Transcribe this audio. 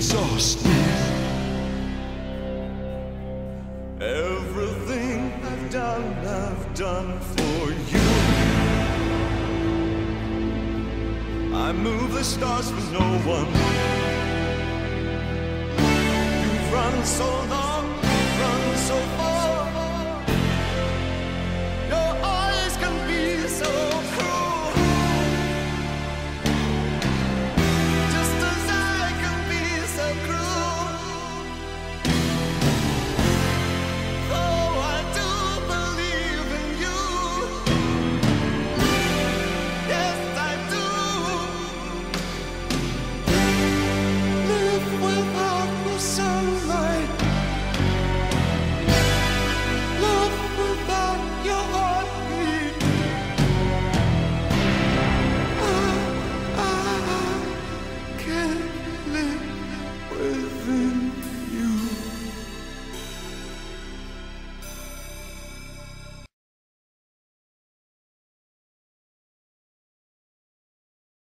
exhaust me. Everything I've done for you. I move the stars for no one. You've run so long, run so far.